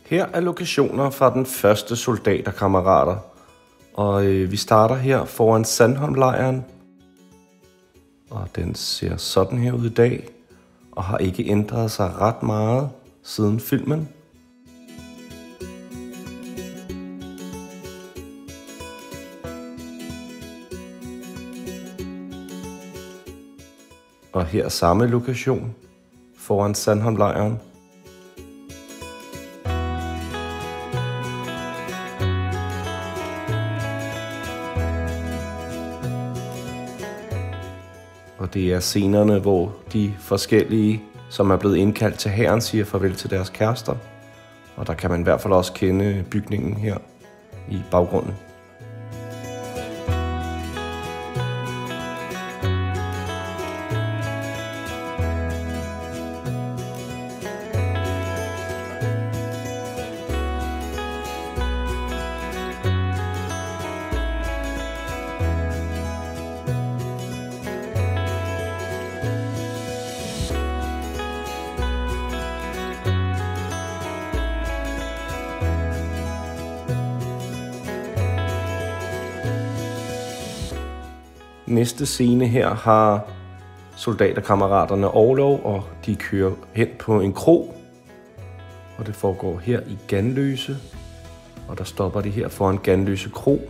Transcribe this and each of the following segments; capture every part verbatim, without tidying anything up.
Her er lokationer fra den første soldaterkammerater, og øh, vi starter her foran Sandholmlejren. Og den ser sådan her ud i dag, og har ikke ændret sig ret meget siden filmen. Og her samme lokation foran Sandholmlejren. Og det er scenerne, hvor de forskellige, som er blevet indkaldt til hæren, siger farvel til deres kærester. Og der kan man i hvert fald også kende bygningen her i baggrunden. Næste scene her har soldaterkammeraterne orlov, og de kører hen på en kro. Og det foregår her i Ganløse, og der stopper de her foran Ganløse Kro.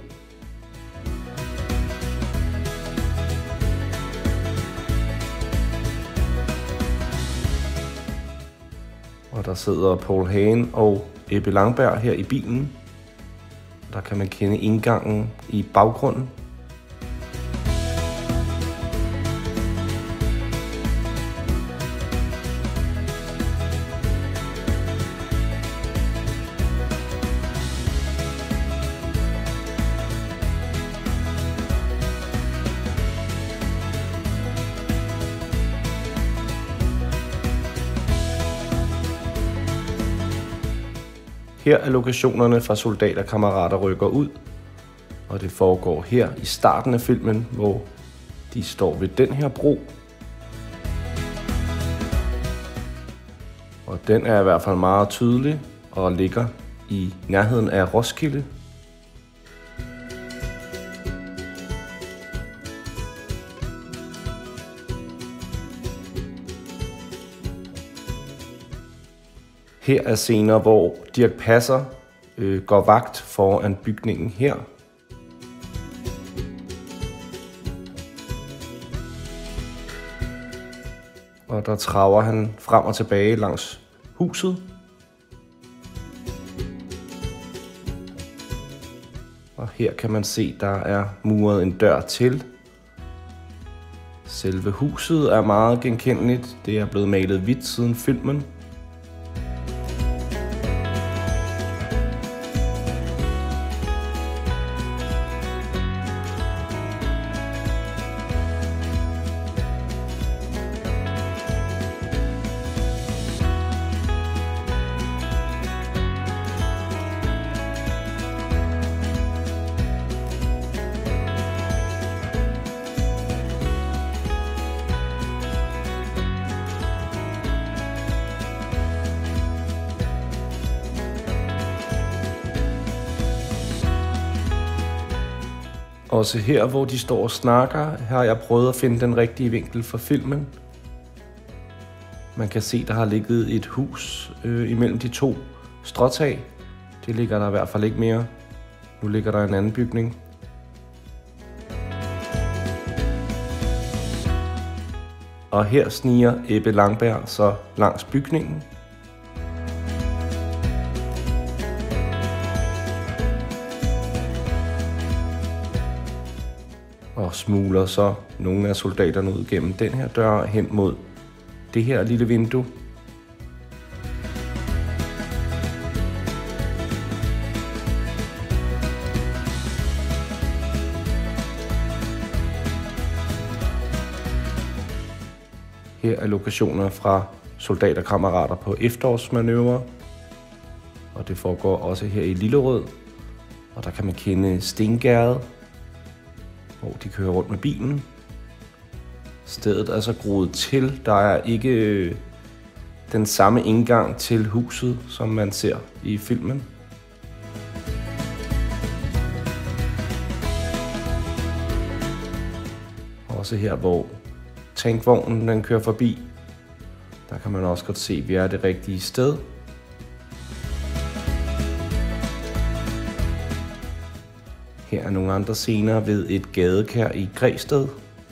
Og der sidder Paul Hagen og Ebbe Langberg her i bilen. Der kan man kende indgangen i baggrunden. Her er lokationerne fra soldaterkammerater rykker ud, og det foregår her i starten af filmen, hvor de står ved den her bro. Og den er i hvert fald meget tydelig og ligger i nærheden af Roskilde. Her er scener, hvor Dirch Passer øh, går vagt foran bygningen her. Og der traver han frem og tilbage langs huset. Og her kan man se, der er muret en dør til. Selve huset er meget genkendeligt. Det er blevet malet hvidt siden filmen. Også her, hvor de står og snakker, har jeg prøvet at finde den rigtige vinkel for filmen. Man kan se, der har ligget et hus øh, imellem de to stråtag. Det ligger der i hvert fald ikke mere. Nu ligger der en anden bygning. Og her sniger Ebbe Langberg så langs bygningen. Og smugler så nogle af soldaterne ud gennem den her dør hen mod det her lille vindue. Her er lokationer fra soldaterkammerater på efterårsmanøvre. Og det foregår også her i Lillerød. Og der kan man kende Stengærde, hvor de kører rundt med bilen. Stedet er så groet til. Der er ikke den samme indgang til huset, som man ser i filmen. Også her, hvor tankvognen den kører forbi, der kan man også godt se, at vi er det rigtige sted. Her er nogle andre scener ved et gadekær i Græsted.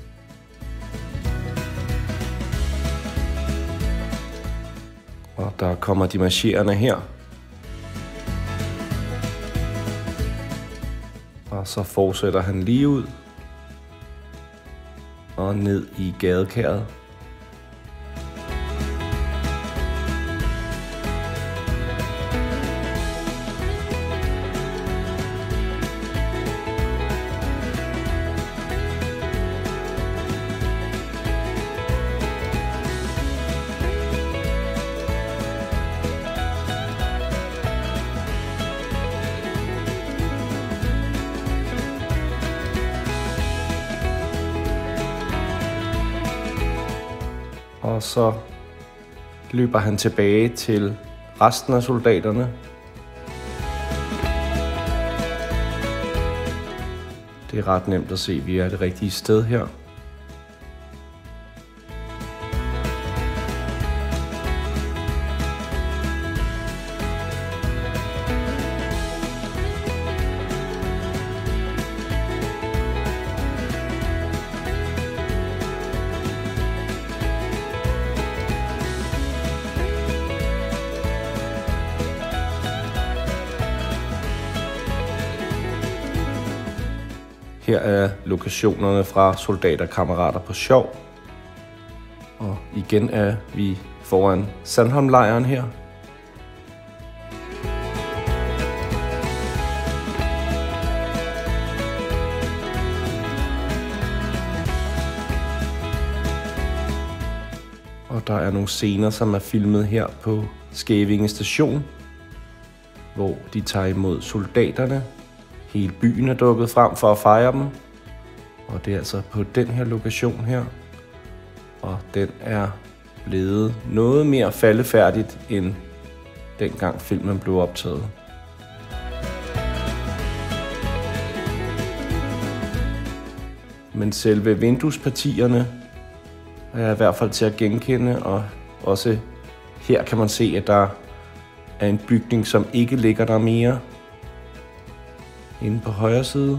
Og der kommer de marcherende her. Og så fortsætter han lige ud og ned i gadekæret. Og så løber han tilbage til resten af soldaterne. Det er ret nemt at se, at vi er det rigtige sted her. Her er lokationerne fra Soldaterkammerater på Skjov. Og igen er vi foran Sandholmlejren her. Og der er nogle scener, som er filmet her på Skævinge Station, hvor de tager imod soldaterne. Hele byen er dukket frem for at fejre dem, og det er altså på den her lokation her. Og den er blevet noget mere faldefærdigt, end dengang filmen blev optaget. Men selve vinduespartierne er i hvert fald til at genkende, og også her kan man se, at der er en bygning, som ikke ligger der mere. Inde på højre side.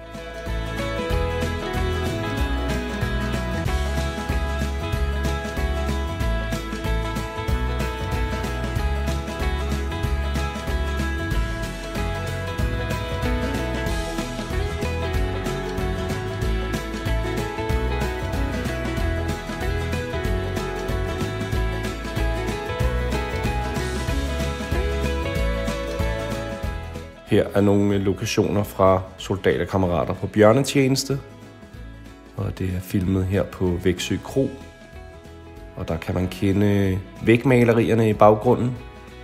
Her er nogle lokationer fra Soldaterkammerater på bjørnetjeneste, og det er filmet her på Veksø Kro. Og der kan man kende vægmalerierne i baggrunden.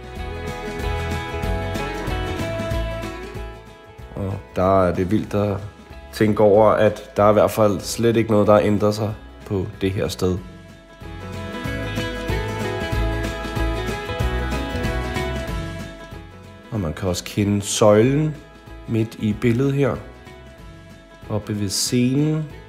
Og der er det vildt at tænke over, at der er i hvert fald slet ikke noget, der ændrer sig på det her sted. Og man kan også kende søjlen midt i billedet her, oppe ved scenen.